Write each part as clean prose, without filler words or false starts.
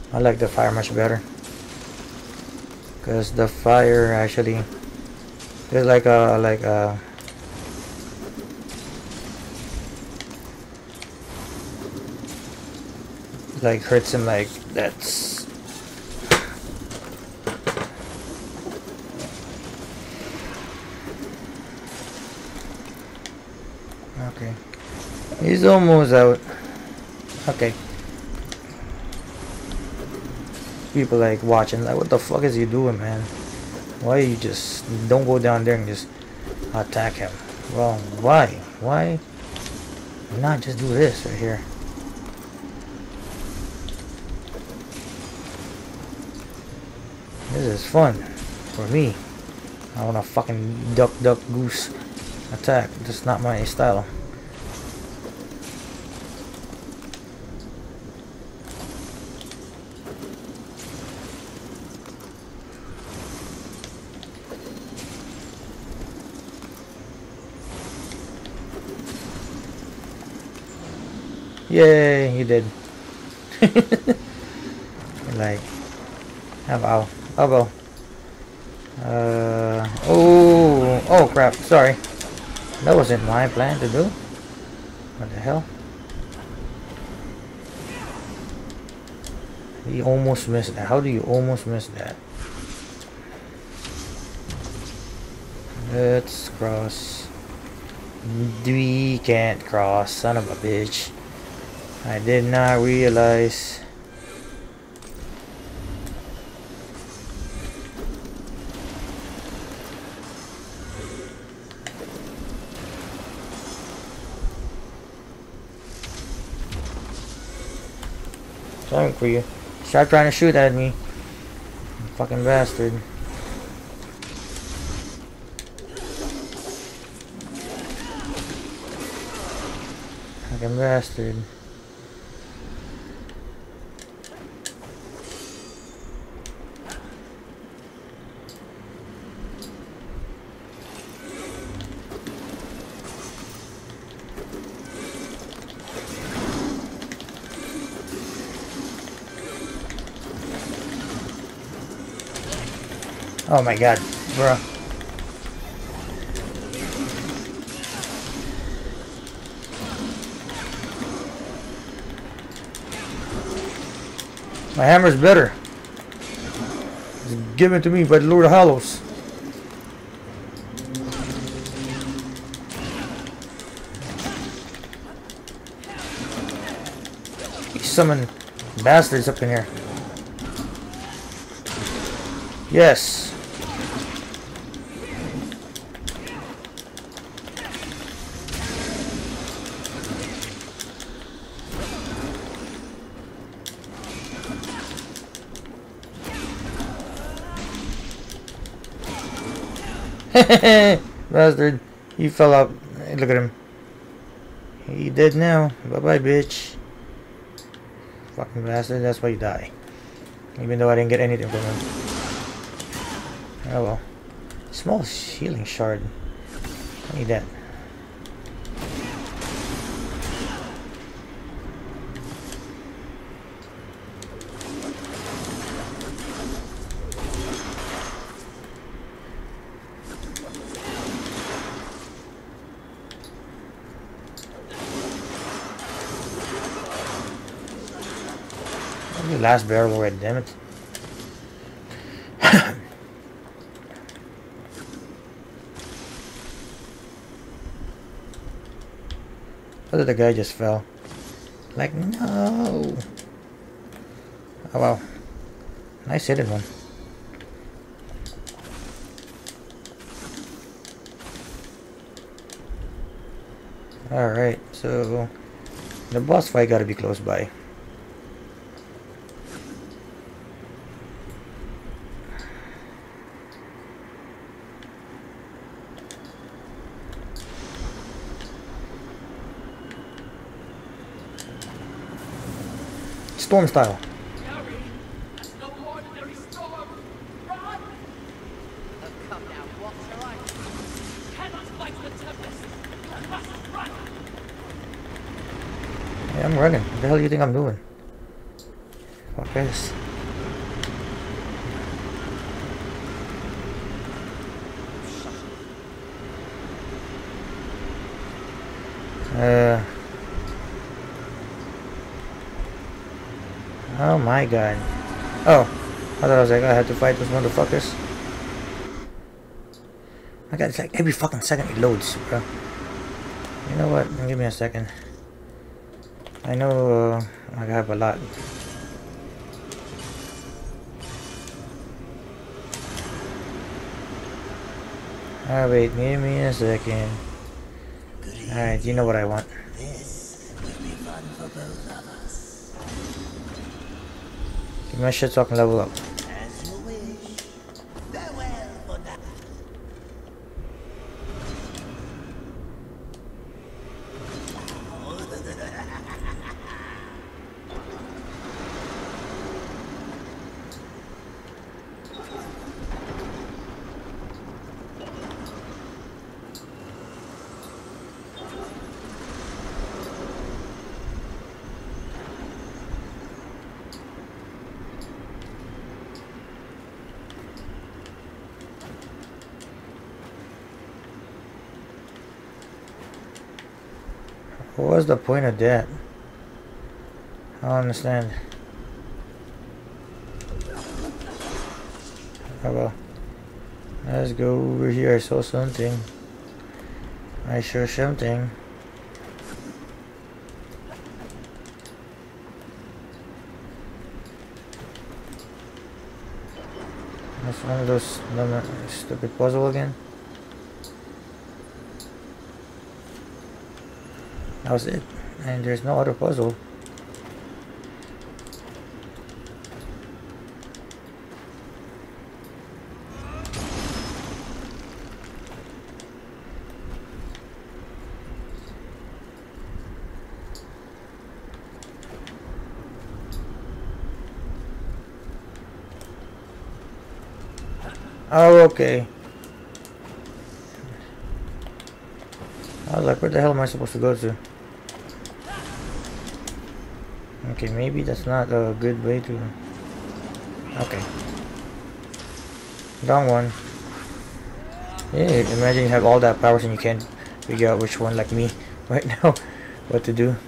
I like the fire much better. Because the fire actually is like hurts him like that's okay. He's almost out. Okay. People like watching like what the fuck is he doing, man? Why you just don't go down there and just attack him? Well, why? Why not just do this right here? This is fun for me. I wanna fucking duck goose attack. That's not my style. Yay, he did. Like, ow, elbow. Oh crap, sorry. That wasn't my plan to do. What the hell? He almost missed that. How do you almost miss that? Let's cross. We can't cross, son of a bitch. I did not realize. Sorry for you. Stop trying to shoot at me. You fucking bastard. Fucking bastard. Oh my god, bro. My hammer's better. It's given to me by the Lord of Hallows. You summon bastards up in here. Yes. Bastard. He fell out. Look at him. He dead now. Bye bye, bitch. Fucking bastard. That's why you die. Even though I didn't get anything from him. Oh well. Small healing shard. I need that. The last barrel red, damn it. Whether the guy just fell. Like, no. Oh wow. Nice hidden one. Alright, so the boss fight gotta be close by. Storm style. Yeah, I'm running. What the hell do you think I'm doing? Fuck this. Oh my god. Oh, I thought I was like, I had to fight those motherfuckers. My god, it's like every fucking second it loads, bro. You know what? Give me a second. I know I have a lot. Ah, wait, give me a second. Alright, you know what I want. This will be fun for both of us. Give me my shit so I can level up. As you wish. Farewell for now. What was the point of that? I don't understand. Oh well. Let's go over here. I saw something. I saw something. That's one of those stupid puzzle again. That was it. And there's no other puzzle. Oh, okay. I was like, where the hell am I supposed to go to? Okay, maybe that's not a good way to... Okay. Wrong one. Yeah, imagine you have all that powers and you can't figure out which one, like me, right now, what to do.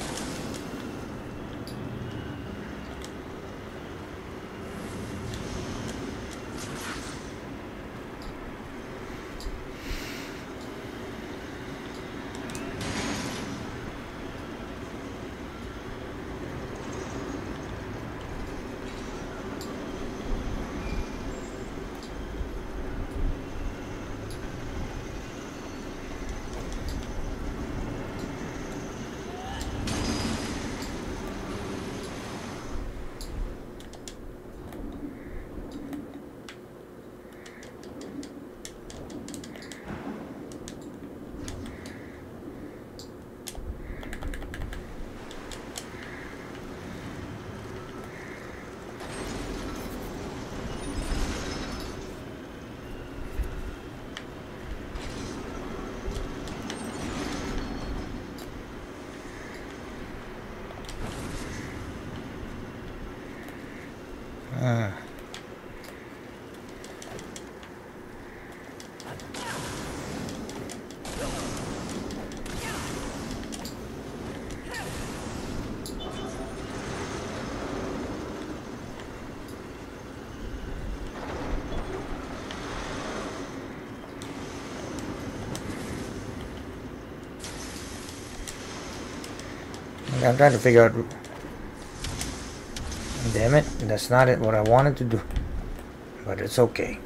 I'm trying to figure out... Damn it, that's not it what I wanted to do. But it's okay.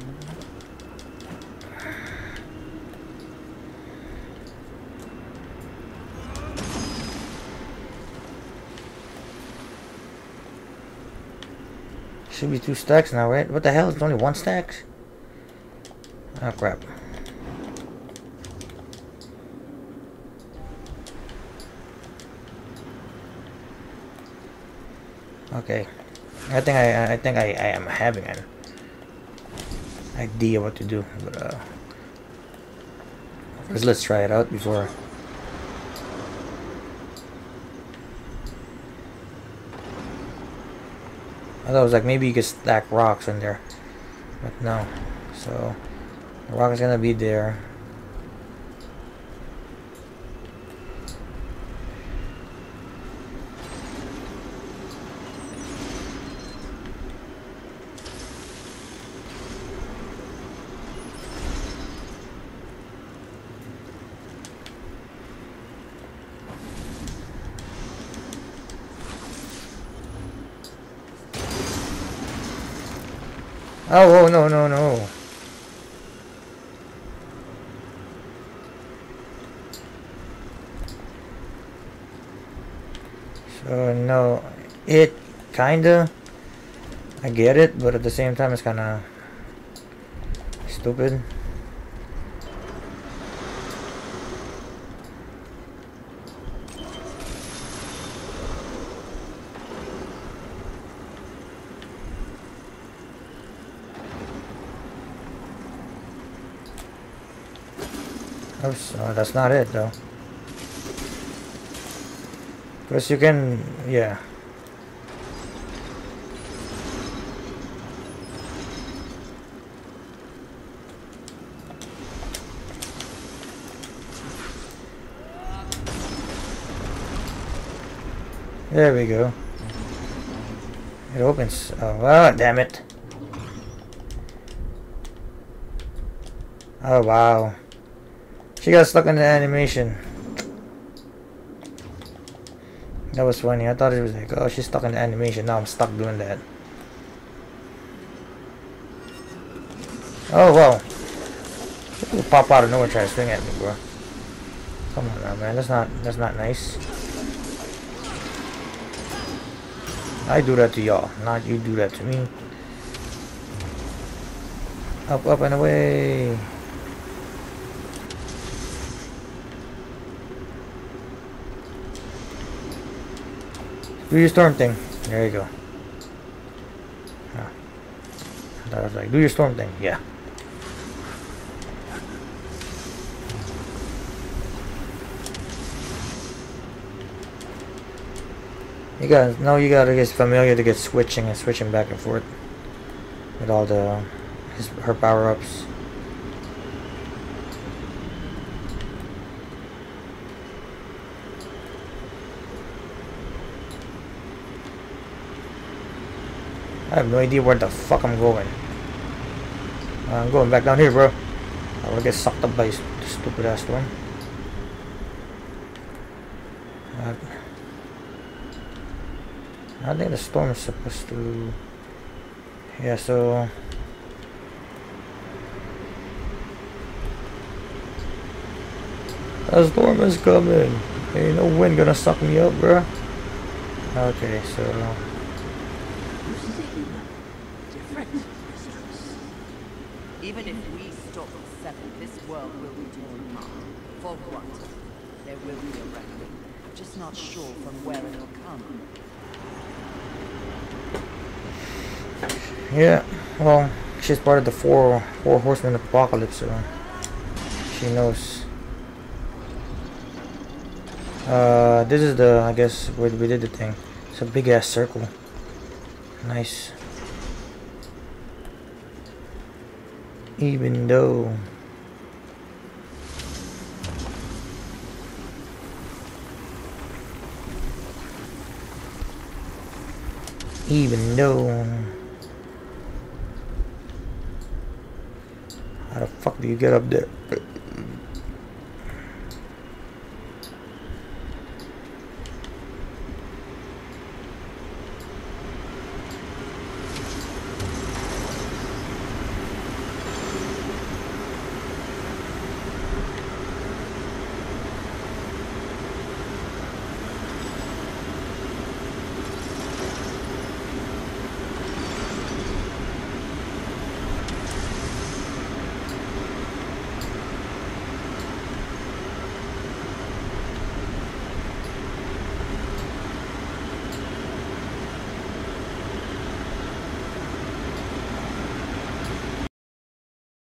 Should be 2 stacks now, right? What the hell? It's only 1 stack? Oh crap. Okay, I think I am having an idea what to do, but first let's try it out before. I thought it was like maybe you could stack rocks in there, but no. So the rock is gonna be there. Oh, no, no, no. So, no. It kinda... I get it, but at the same time it's kinda... stupid. Oops, that's not it though. Because you can, yeah. There we go. It opens. Oh, damn it. Oh, wow. She got stuck in the animation. That was funny. I thought it was like, oh, she's stuck in the animation. Now I'm stuck doing that. Oh, wow. People pop out of nowhere trying to swing at me, bro. Come on now, man. That's not nice. I do that to y'all, not you do that to me. Up, up, and away. Do your storm thing. There you go. I was like, do your storm thing. Yeah. You gotta get familiar to get switching and switching back and forth with all her power-ups. I have no idea where the fuck I'm going. I'm going back down here, bro. I will get sucked up by this stupid ass storm. I think the storm is supposed to... Yeah, so... A storm is coming. Ain't no wind gonna suck me up, bro. Okay, so... Even if we stop the seven, this world will be torn apart. For what? There will be a reckoning. Just not sure from where it'll come. Yeah, well, she's part of the four horsemen of apocalypse, so she knows. This is I guess where we did the thing. It's a big ass circle. Nice. Even though how the fuck do you get up there?